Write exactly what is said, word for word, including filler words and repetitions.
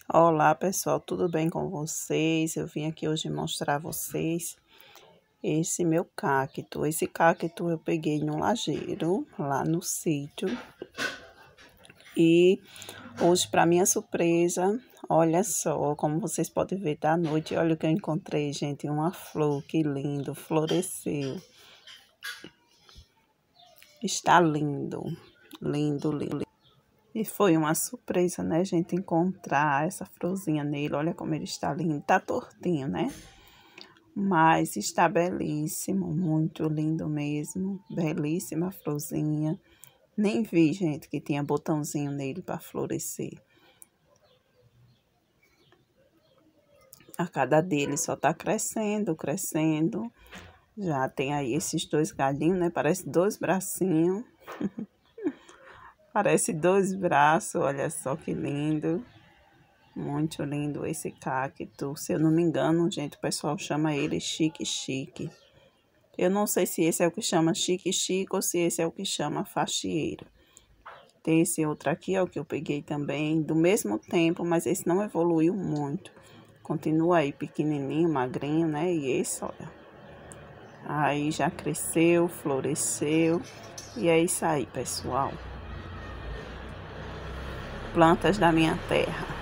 Olá pessoal, tudo bem com vocês? Eu vim aqui hoje mostrar a vocês esse meu cacto. Esse cacto eu peguei no lajeiro, lá no sítio. E hoje, para minha surpresa, olha só, como vocês podem ver da noite, olha o que eu encontrei, gente, uma flor, que lindo, floresceu. Está lindo, lindo, lindo. E foi uma surpresa, né, gente, encontrar essa florzinha nele. Olha como ele está lindo. Tá tortinho, né? Mas está belíssimo, muito lindo mesmo. Belíssima florzinha. Nem vi, gente, que tinha botãozinho nele para florescer. A cada dele só tá crescendo, crescendo. Já tem aí esses dois galhinhos, né? Parece dois bracinhos. Parece dois braços, olha só que lindo. Muito lindo esse cacto. Se eu não me engano, gente, o pessoal chama ele chique-chique. Eu não sei se esse é o que chama chique-chique ou se esse é o que chama faxieiro. Tem esse outro aqui, ó, que eu peguei também, do mesmo tempo, mas esse não evoluiu muito. Continua aí pequenininho, magrinho, né? E esse, olha. Aí já cresceu, floresceu. E é isso aí, pessoal. Plantas da minha terra.